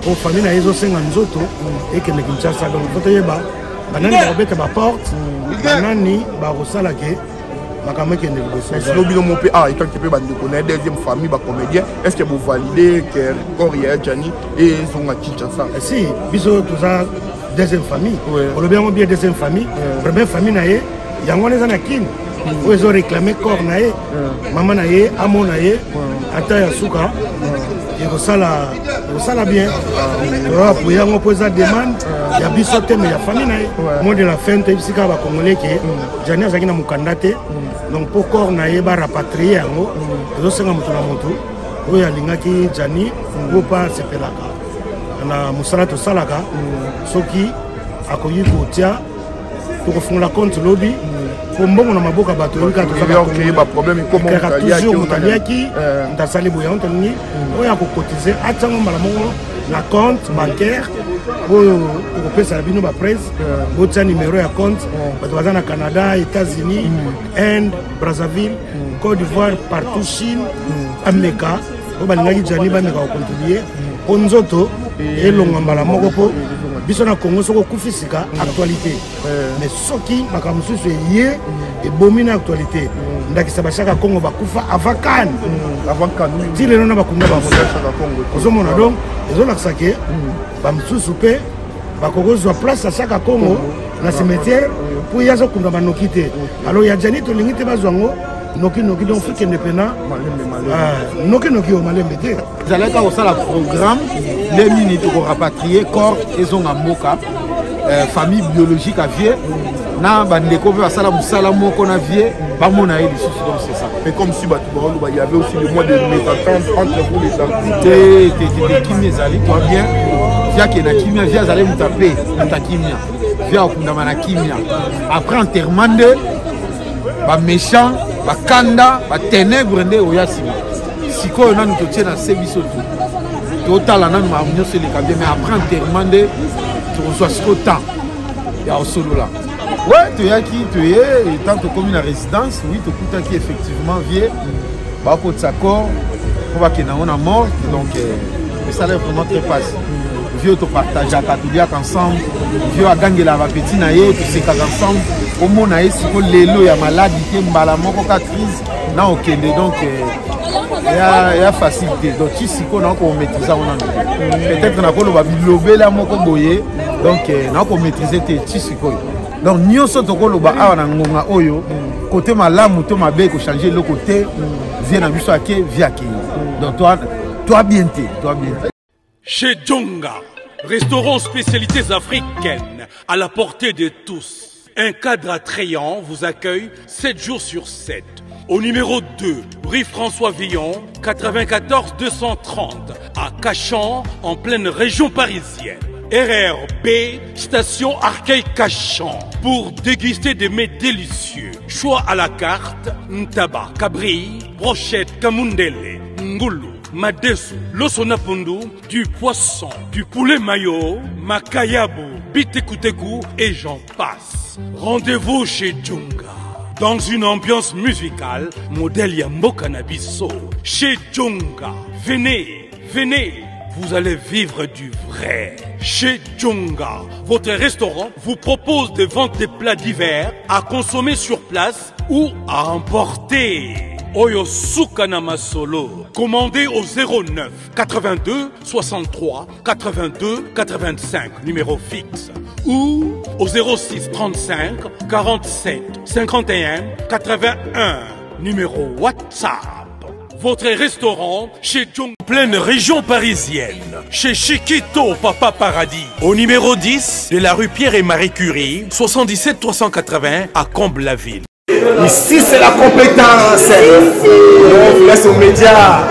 Pour famille na yezo senga nzoto et que ne Kinshasa donc faut yeba banani ba beta ba porte banani ba rosala ke makamé ke négocier. Si le bilan mon PA et quand tu peux bande connaître deuxième famille ba comédien est-ce que vous validez que Koria Jani et son à Kinshasa? Si biso tout ça deuxième famille on le bien deuxième famille première famille na ye yango les anakin ils ont réclamé corps na ye maman na ye amo na ye ata ya suka et ça la bien pour y avoir posé demande il y a biso mais il y a famille na ye moi de la fin tu sais ka ba congolais que jania zaki na mukandate donc pour corps na ye ba rapatrier yango ils ont senga mutu na mutu oya lingaki jani pour pas se pelaka na musala to salaka soki akoyi kotia pour faire la compte lobby pour mbongo na maboka bato yoka to sala créer ba problème comment mutaliaki ndasali boya ontoni oya ko cotiser atango mala mongo na compte bancaire pour pesa bino ba presse botia numéro ya compte bato bazana Canada, États-Unis, Inde, Brazzaville, Côte d'Ivoire, partout Chine, Amerika o balingaki jani ba meka ko contribuer onzoto elonga mbala moko po biso na Congo soko kufisika actualité mais soki makamususu ye et bomina actualité ndakisa bashaka Congo bakufa avant kan ti lelo na bakunda ba Congo ozomona donc ezolakisa ke bamususu pe bakokozwa place à chaque Congo na cimetière pour yazo kunda banoki te alors ya jani to lingi te bazwango noki donc faut indépendant noki au malembe te zaleka au sala programme les minutes pour rapatrier corps et son amboka famille biologique à vie na bandeko pe basala musala moko na vie ba mona eli sous donc c'est ça mais comme si il y avait aussi le mois de mésentente entre vous les artistes te kimi ezali toi bien via que na kimia via zale mutape mutakimia via okundama na kimia après enterrement de ba méchant ba kanda ba ténèbres nde oyasima sikoyo nanu totie na sebiso tu total nanu ma nyonso le kabia mais après enterrement de tu siko temps ya osolo là ouais tu yaki tu es tant que comme une résidence oui tu kuta qui effectivement vieux ba ko tsako on va que na on a mort donc ça l'air vraiment très facile vieux to partage à Catholique ensemble vieux à gangela ba petit na ye tu sais ensemble au monde a siko lelo ya maladie te mbala moko ka crise na okende donc il y a facilité donc ici qu'on a qu'on maîtrise peut-être na ko ba bilobela moko boye donc na ko maîtriser te ici ko donc nyonso to ko loba awa na ngonga oyo côté malamu to mabe ko changer le côté vient na biso ake via ki donc toi bien. Chez Djonga, restaurant spécialités africaines à la portée de tous. Un cadre attrayant vous accueille 7 jours sur 7. Au numéro 2, rue François Villon, 94 230, à Cachan, en pleine région parisienne. RRB, station Arcueil-Cachan, pour déguster des mets délicieux. Choix à la carte, ntaba, cabri, brochette, kamundele, ngoulou, madesu, losonapundu, du poisson, du poulet mayo, makayabu, bitekuteku et j'en passe. Rendez-vous chez Djonga. Dans une ambiance musicale, modèle Yambo Cannabiso. Chez Djonga. Venez, vous allez vivre du vrai. Chez Djonga, votre restaurant vous propose de vendre des plats divers à consommer sur place ou à emporter. Oyo Sukanama Solo. Commandez au 09 82 63 82 85, numéro fixe. Ou au 06 35 47 51 81, numéro WhatsApp. Votre restaurant chez Djonga. Pleine région parisienne. Chez Chiquito Papa Paradis. Au numéro 10 de la rue Pierre et Marie Curie, 77 380 à Comble-la-Ville. Ici c'est la compétence. On vous laisse aux médias.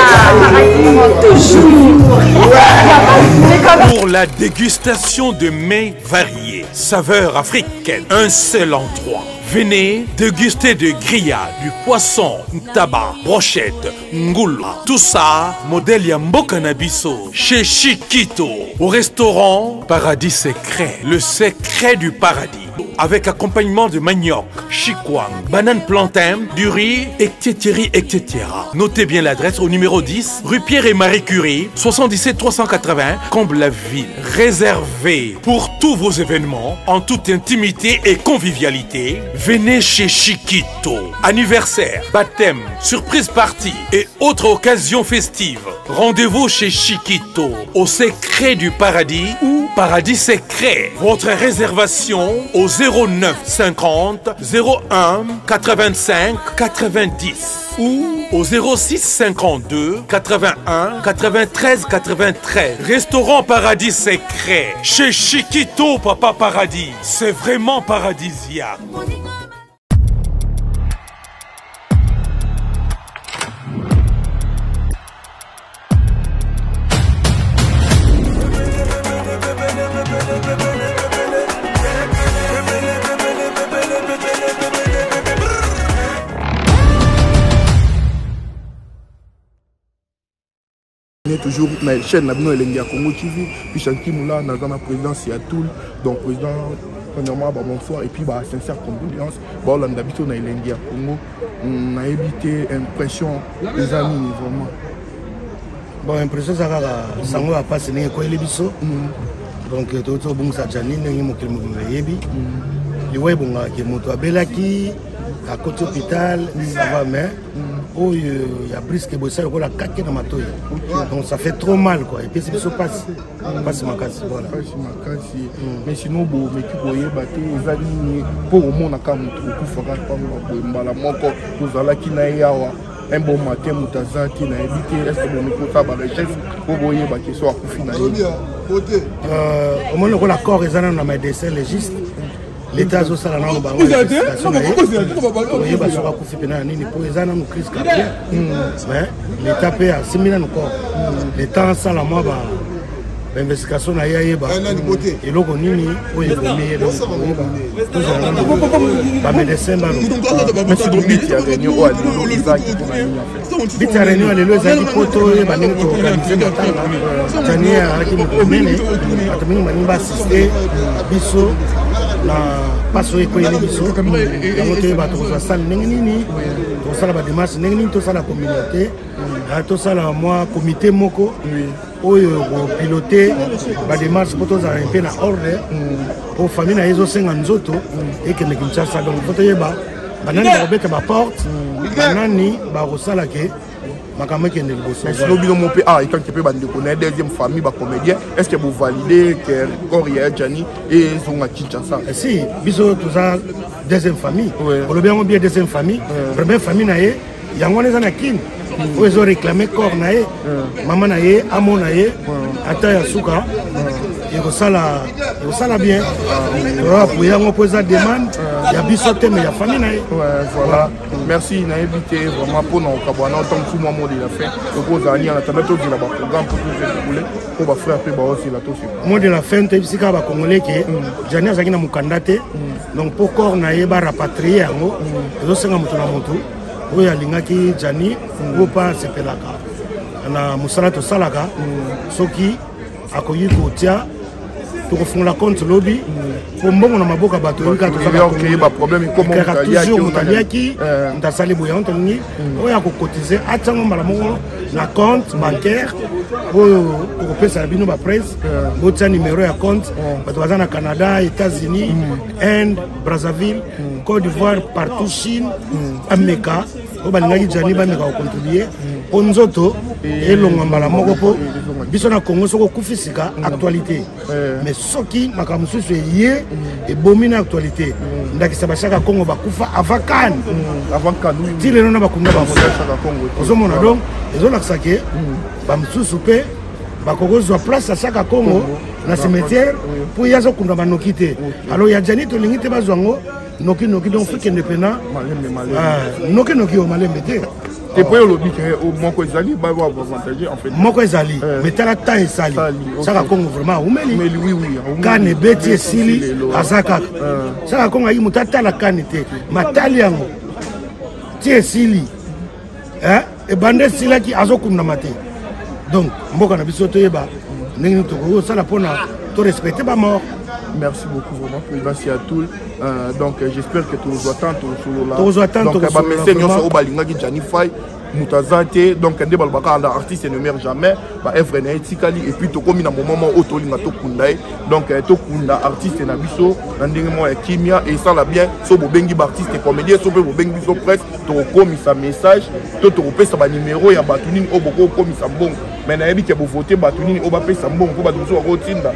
Toujours. Pour la dégustation de mets variés, saveurs africaines, un seul endroit. Venez déguster de grillades, du poisson, tabac, brochette, ngoula. Tout ça, modèle Yambo Cannabiso, chez Chiquito, au restaurant Paradis Secret, le secret du paradis. avec accompagnement de manioc, chikwang, banane plantain, du riz, etc., etc. Notez bien l'adresse au numéro 10, rue Pierre et Marie Curie, 77 380, Comble-la-Ville. Réservé pour tous vos événements, en toute intimité et convivialité, venez chez Chiquito. Anniversaire, baptême, surprise party et autres occasions festives. Rendez-vous chez Chiquito, au secret du paradis ou paradis secret. Votre réservation au 09 50 01 85 90 ou au 06 52 81 93 93. Restaurant Paradis Secret. Chez Chiquito, Papa Paradis. C'est vraiment paradisiaque. Toujours dans la chaîne Elengia Congo TV, puis Chanki Moula, dans la présidence Yatoul, donc président, premièrement, bonsoir, et puis sincère condoléance, on a habité dans Elengia Congo, on a évité impression des amis, vraiment. Bon, impression, ça va passer, c'est quoi les bisous, donc tout le monde s'est janine, il y a mon yebi, il y a bon qui moto à Belaki, à côté hôpital, ça va mais. Oh, il y a plus que ça, il y a 4 dans ma toile. Donc ça fait trop mal quoi. Et puis c'est ce qui passe. Passe ma casse. Voilà. Mais sinon, bon, mais tu voyais, les amis, pour le monde, quand un bon matin, Moutazati, n'a évité, est-ce que vous me comptez par les chefs, vous voyez, qu'ils soient couffés. Au moins, le corps est dans mes dessins légistes. L'État a aussi la norme pour les crise cardiaque. Mais l'État paye à 6 000 encore. L'État a la mort l'investigation na yeba et logo nini oye bomé donc ba médecin ba mais c'est donc biti ya réunion o ali izaki biti ya réunion le ezaki poto e ba nini to organiser matanga tani ya ki mkomene atamini mani ba assister biso na paso eko yeli biso donc te ba to sala nini to sala ba démarche nini to sala communauté to sala moi comité moko oyo piloter ba démarche pour tous un peu na ordre pour famille na yezo senga nzoto et que Kinshasa donc faut yeba banani ba beta ba porte banani ba rosala ke makama ke neliboso mais sinon bino mon pa et quand tu peux ba connaître deuxième famille ba comédien est-ce que vous validez que Koria Jani et zonga Kinshasa si biso tout ça deuxième famille on le bien deuxième famille première famille na ye yango les na kin ils ont réclamé corps naé, maman naé, amo naé, ata ya suka, il ça la bien. Pour y avoir posé la demande, il y a bisoté mais il y a famille naé. Voilà. Merci n'a évité vraiment pour nous cabana tant que tout moment de la fin. Donc aux années on attend tout de la programme pour tout dérouler. On va faire après aussi la tosse. Moi de la fin tu sais ka ba congolais que jani azaki na mukandate. Donc pour corps naé ba rapatrier yango, zo senga mutu na mutu. Oui, alingaki Jani, ou pas sepelaka. Na musala to salaka, soki akoyi kotia to kofunga compte lobby pour mbongo na maboka bato yika to sala OK ba problème comment mutaliaki ntasali boya ontoni oya ko cotiser atango mala mongo na compte bancaire pour pesa bino ba presse botia numéro ya compte bato bazana Canada, États-Unis, Inde, Brazzaville, Côte d'Ivoire, partout Chine, Amérique. O balingaki Jani ba meka contribuer onzoto et longambala moko po biso na Congo soko kufisika actualité mais soki makamusu yé et bomina actualité ndakisa bashaka Congo bakufa avant kan ti lelo na bakunda ba Congo ozomona donc ezolakisa ke bamususu pe bakokozwa place à chaque Congo na cimetière pour yazo kunda banoki te alors ya Jani to lingi te bazwango noki donc faut qu'il ne pena noki o malembe te et pour le dit que moko ezali ba avantage en fait moko ezali mais tala ta esali saka Congo vraiment umeli oui kane beti esili azaka saka Congo ayi mutata la kane te matali yango ti esili e bande sila ki azokunda mate donc mboka na biso to yeba ndenge to ko sala pona to respecter ba mort. Merci beaucoup vraiment président Siatoul. Donc j'espère que tu nous attends donc message nyonso o balingaki Janify Moutazate donc ndé balbaka anda artiste ne meurt jamais ba œuvre na etikali et puis to komi na moment o to linga to kunda donc to kunda artiste na biso na ndenge mo ya kimia et ça la bien so bo bengi ba artiste et comédien so bo bengi biso presse to komi sa message to pesa ba numéro ya batunini o boko komi sa mbongo mais na yebi ke bo voter batunini o ba pesa mbongo ko ba biso ko tinda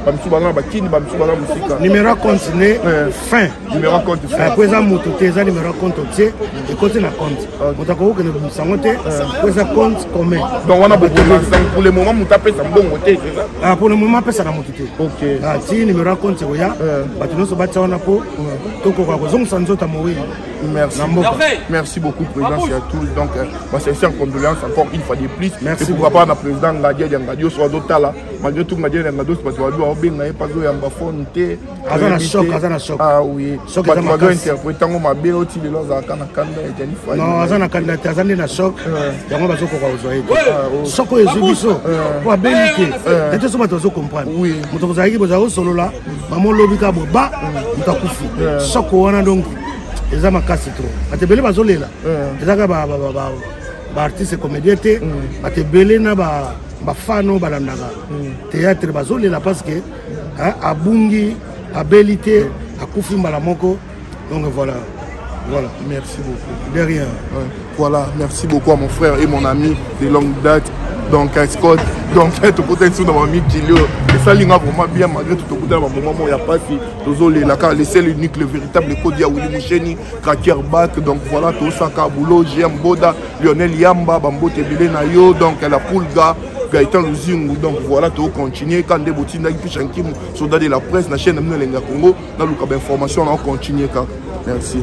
numéro continué fin numéro compte fin après ça moto teza numéro compte entier et côté na compte motako que ne sangote pour ça compte commun donc on a beaucoup pour le moment muta pesa mbongo te ah pour le moment pesa na moto te OK ah ti numéro compte ya batuno so batsa wana po toko kwa kozonga sanzota mowi merci beaucoup président c'est à tout donc c'est en condoléances encore une fois de plus merci pourquoi pas na président Ngadia Ngadio soit d'autala malgré tout Ngadia Ngadio parce que benga pas zo yamba fonte azana choc ah oui choc azana choc interprétant ngo mabe oti le loza kana kanda ya Janify non azana kanda azana na choc yango bazoko kwa uzoye choc ezibiso kwa belike ete so bato zo comprendre oui moto kozaki boza solo la maman lobika boba mutakufi choc wana donc eza makasi trop atebele bazolela ezaka ba artiste comédien te atebele na ba fano balandaka théâtre bazolela parce que abungi abelité akufi mbala moko donc voilà merci beaucoup de rien voilà merci beaucoup à mon frère et mon ami de longue date donc Scott donc tu côté sous dans ma mi Kilio et ça linga vraiment bien malgré tout côté dans moment il y a pas si tozolela car le seul unique le véritable code ya Willy Moucheni Cracker Back donc voilà tout ça Kabulo JM Boda Lionel Yamba Bambote Belé na yo donc la Poulga Gaëtan Luzingu donc voilà tout continuer quand des boutines na Kishankim soldat de la presse na chaîne Amina Lenga Congo na luka information on continue car merci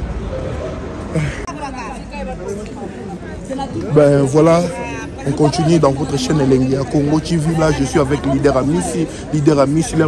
ben voilà on continue dans votre chaîne Elengia Congo TV. Là, je suis avec Leader Amissi, l'air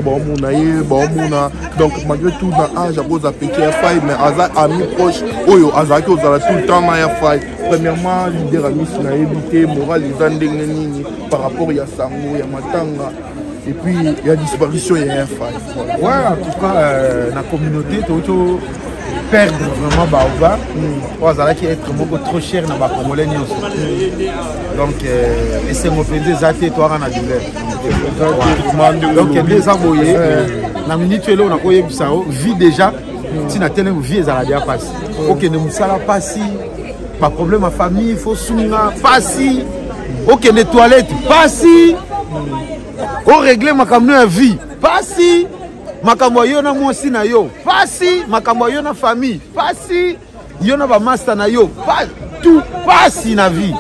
donc malgré tout, dans âge, à cause de petit faille, mais Aza ami proche, Oyo, Azaki, tout le temps, na faille. Premièrement, Leader Amissi n'a évité, moral, les andengeni, par rapport à Sango, à Matanga. Et puis, il y a disparition, il y a un faille. Ouais, en tout cas, la communauté, tout perdre vraiment Baoba, qui être beaucoup trop cher dans la Congolais. Donc, et c'est mon plaisir, Zate, toi, on a du lait. Donc, les envoyés, la minute où on a eu ça, vie déjà, si on a tellement vie, ça a déjà passé. Ok, ne moussala pas si, pas problème à famille, il faut soutenir, pas si, ok, les toilettes, pas si, on règle ma camion à vie, pas si. Makambo yo na mwasi na yo pasi makambo yo na famille pasi yo na ba master na yo pas tout pasi na vie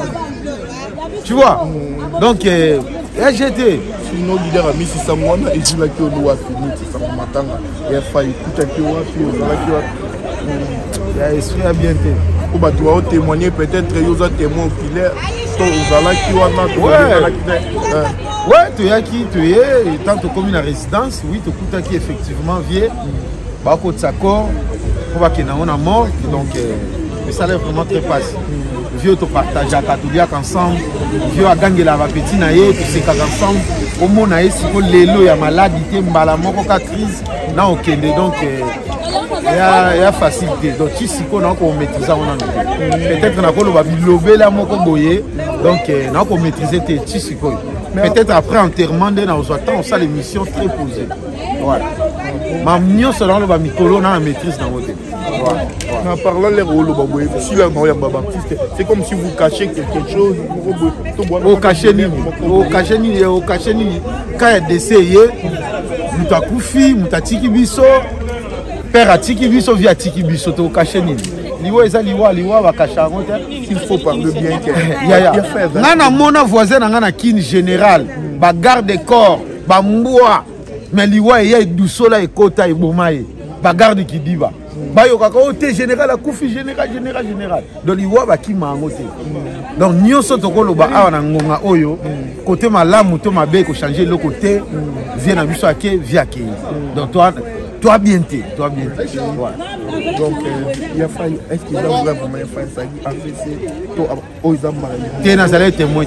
tu vois donc j'étais sinon Leader Amissi samwana ezula ki ono wa fini ça matanga ya faille kuta ki wa fi ozala ki wa ya esprit bien te ko ba doit témoigner peut-être yo za témoin oculaire to ozala ki wa na ouais, tu es tant que comme une résidence, oui, tu coûtes qui effectivement vient, bah côté sa corps, on va qu'il on a mort, donc le salaire vraiment très facile. Vieux te partage à Catholique ensemble, vieux à gagner la petit naïe, tu sais qu'ensemble, au moins naïe si vous l'élo y a maladie, mbala moko ka crise, na ok, donc il y a facilité. Donc tu sais qu'on a encore maîtrisé on a peut-être qu'on a encore le lobé la moko boyer, donc on a encore maîtrisé tes tu sais quoi. Peut-être après enterrement de nos attentes, on a l'émission très posée. Voilà. Ma mignon selon le micro, on a la maîtrise dans votre. En parlant les rôles, c'est comme si vous cachez quelque chose. Au cachet ni, quand il y a décès, Moutakufi, Moutatiki Bisso, Père Atiki Bisso, via Tiki Bisso, au cachet ni. Il faut parler bien. Nana mona voisin nana kin général, ba garde corps, ba mboa, mais liwa ya dousola et kota et bomaye, ba garde qui diva. Ba yo kaka ote général a koufi général. Donc liwa ba ki mangote. Donc nyonso to kolo ba awa na ngonga oyo, côté malamu to mabe ko changer le côté, vient na biso ake via ke. Donc toi bien t'es. Donc, il a fallu, est-ce qu'il a vraiment fait ça? Tu es témoin,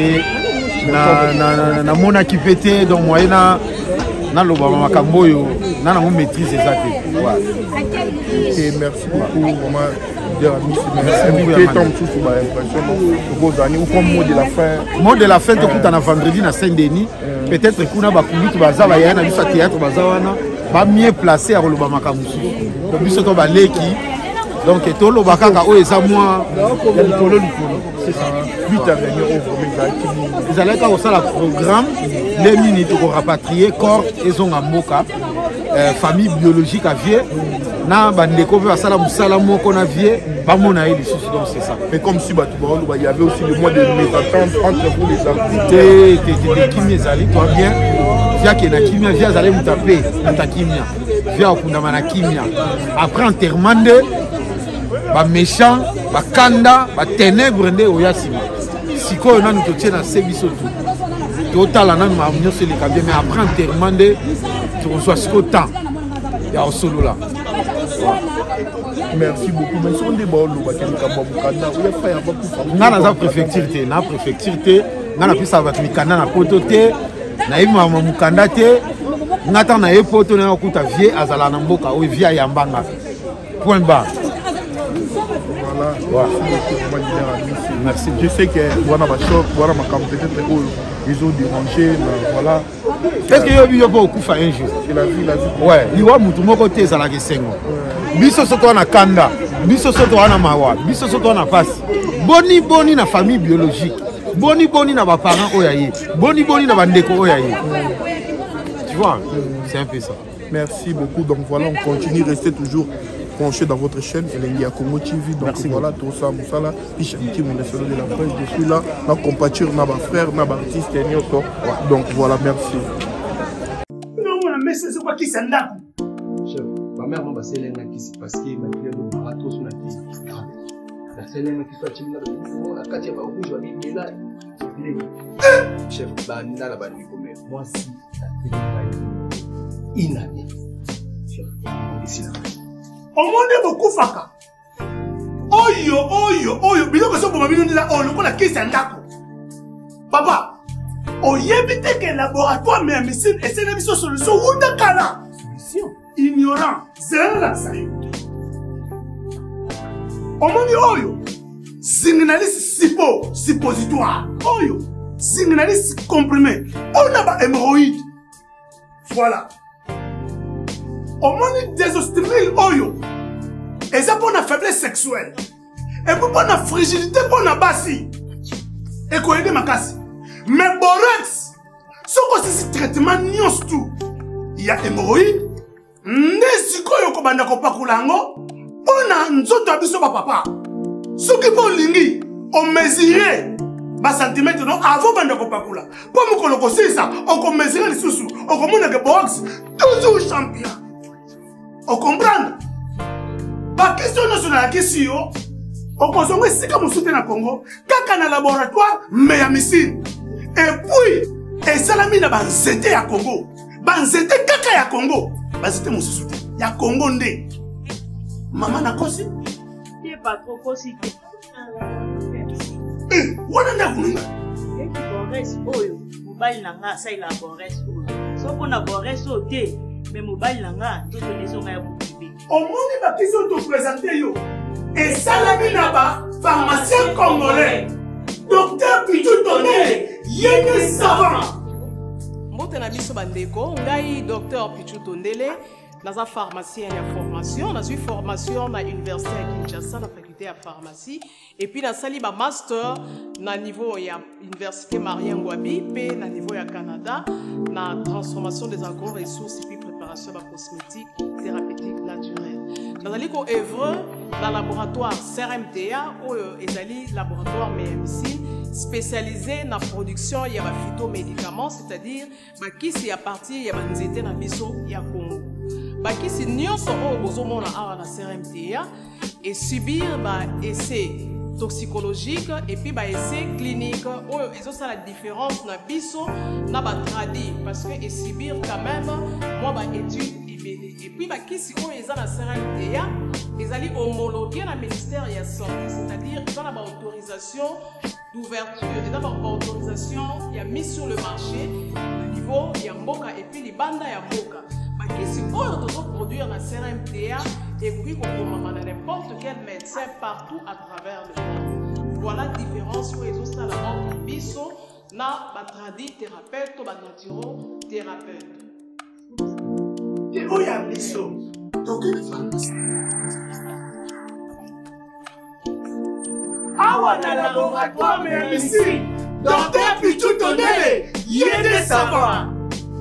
na mona qui pétait, donc moi, na l'obama makamboyo, na nango maîtrise eza te. Et merci beaucoup vraiment dire à Miss invité tant tout ma impression vos années ou comme mot de la fin. Mot de la fin tout en vendredi na Saint-Denis. Peut-être kuna ba public baza ba yana biso théâtre baza wana ba mieux placé à roloba makamusu. Donc biso to ba leki. Donc to lo bakanga o eza moi likolo. C'est ça. 8 à venir au premier. Ils allaient au ça la programme les minutes pour rapatrier corps et son amboka famille biologique à vie. Na bandeko va sala musala moko na vie ba mona les soucis donc c'est ça. Mais comme si il y avait aussi le mois de mésentente entre vous les artistes. Qui m'ezali toi bien via qui na kimia via allait me taper ta kimia via okundama na kimia après enterrement de ba méchant ba kanda ba ténèbres nde oyasima sikoyo nanu totie na sebiso tout total nanu ma nyonso le kabia mais après enterrement de tu reçois ce que temps ya au solo là. Merci beaucoup. Mais si on débat na za préfecture te na préfecture te na pisa ba mikanda na poto te na ima mukanda te ngata na epoto na okuta vie azala na mboka o via ya mbanga point bas. Voilà. Merci. Je sais que voilà ma choc, voilà ma peut-être ils ont dérangé, voilà. Est-ce que yo pas okufa un jour? Il a vu. Ouais, liwa mutu moko te za la kesengo. Biso soto na kanda, biso soto na mawa, biso soto na passe. Boni na famille biologique. Boni na ba parents oyaye. Boni na bandeko oyaye. Tu vois, c'est un peu ça. Merci beaucoup. Donc voilà, on continue, restez toujours branché dans votre chaîne Elengia Congo TV. Donc merci. Voilà, tout ça, Moussala, Pichanti, mon solo de la presse, je suis là, dans compatir, dans ma frère, dans ma artiste, donc voilà, merci. Non, mais c'est quoi qui s'en a? Chef, ma mère m'a passé l'un qui parce que ma fille a marathon sur la vie. La scène qui soit timide, la quartier va rouge, va bien là. Chef, la bande moi si la inane. Chef, ici là. Au monde beaucoup faka. Oyo, bilo que ça pour ma vie là, on le la qui s'en a. Papa, oyebite que laboratoire mais médecine et c'est une solution ou de cala. Solution. Ignorant, c'est là ça. Omoni oyo, signaliste suppositoire. Oyo, signaliste comprimé. On a pas hémorroïde. Voilà. Omoni désostérile oyo. Et ça pour la faiblesse sexuelle. Et pour la fragilité pour la bassi. Et qu'on aide ma casse. Mais borex, ce que c'est traitement nyos tout. Il y a hémorroïde. Nesiko yoko banda ko pakulango. On a nzoto abiso ba papa. Ce qui bon lingi, on mesurait ba centimètre non avant banda ko pakula. Pour me koloko ça, on ko mesurer les sous. On commande que box toujours champion. On comprend? Ba question nationale question. On consomme si comme soutien na Congo, kaka na laboratoire mais ya missile. Et puis, et salami na banzete ya Congo. Banzete kaka ya Congo. Banzete mon soutien. Ya Congo ndé. Maman na kosi? Il pas trop kosi. Wana na kununga. Eki Boris oyo, mobile nanga sa ila Boris oyo. So kona Boris o te, mais mobile nanga to leso nga ya bukibi. Omoni ba question to présenter yo. Et salami na ba pharmacien congolais. Docteur Pichou Tondele, yéné savant. Mbotena biso bandeko, ngai docteur Pichou Tondele, naza pharmacien ya formation, na suis formation na université à Kinshasa na faculté ya pharmacie et puis na sali ba master na niveau ya université Marien Ngouabi pe na niveau ya Canada na transformation des agro-ressources et puis préparation de cosmétiques thérapeutiques naturelles. Nazali ko œuvre dans laboratoire CRMTA ou ezali laboratoire MMC spécialisé dans la production de phytomédicaments, c'est-à-dire qui à partir de nzete na biso ya Congo. Bakisi nyonso o bozomona awa na CRMTA et subir essai toxicologique et puis essai clinique ou ça la différence na biso na ba tradi parce que et subir quand même moi étude et puis bakisi o eza na CRMTA ezali homologué na ministère ya santé, c'est-à-dire dans la autorisation d'ouverture et d'abord autorisation il y a mis sur le marché au niveau il y a mboka et puis les bandes il y a mboka makisi oyo tozoproduire na CRMTA ekoki kokomama na n'importe quel médecin partout à travers le monde. Voilà la différence oyo ezosala entre biso na batradi thérapeute to banaturo-thérapeute. oya biso awa na laboratoire ya misiri Docteur Pichu Tondele yende savoir.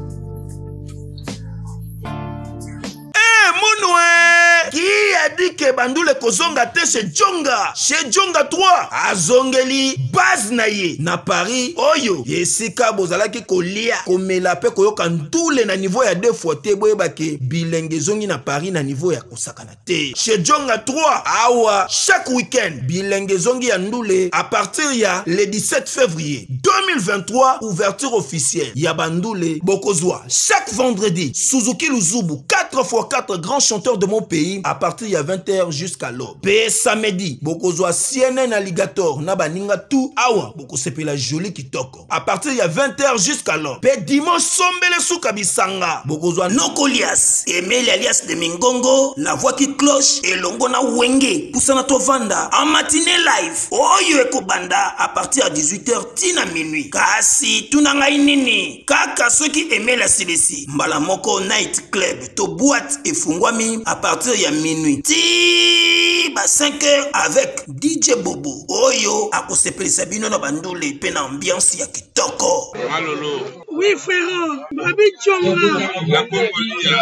Qui a dit que Bandoule Kozonga te chez Djonga? Chez Djonga 3 azongeli base na ye na Paris oyo yesika bozalaki kolia komela pe koyoka ndule na niveau ya 2 fois te boyebake bilenge zongi na Paris na niveau ya kosakana te. Chez Djonga 3 awa chaque week-end bilenge zongi ya ndule à partir ya le 17 février 2023 ouverture officielle ya Bandoule Bokozwa chaque vendredi Suzuki Luzubu 4x4 grands chanteurs de mon pays à partir de 20h jusqu'à l'aube. Pe samedi, bokozwa CNN Alligator na baninga tout awa bokosepe la jolie kitoko. À partir de 20h jusqu'à l'aube. Pe dimanche sombele souka bisanga. Bokozwa Nokolias, Emile alias de Mingongo, la voix qui cloche et longo na wenge. Poussana tovanda en matinée live. Oyo ekobanda à partir de 18h tina minuit. Kasi tunanga inini. Kaka ceux qui aimaient la silesi. Mbala moko night club to boîte et fungwami à partir de minuit. Ti ba 5h avec DJ Bobo. Oyo akosepeli sabino na Bandoule pe na ambiance ya kitoko. Malolo. Oui frère, Babi Djonga. La Congolia.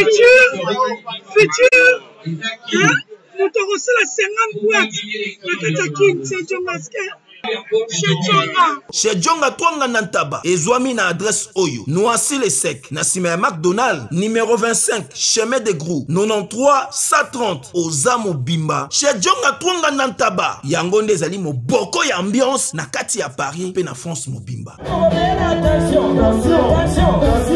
Futur. Hein? Nous te recevons la 50 boîtes. La Katakin, c'est Djonga. Chez Djonga Twanga Nantaba, Ezwami na adresse Oyo, Noisy les Secs, Nassime McDonald, numéro 25, chemin de Grou, 93 130, Ozamo Bimba. Chez Djonga Twanga Nantaba, Yangonde Zali mo boko ya ambiance, na kati ya Paris, pe na France mo Bimba. Attention.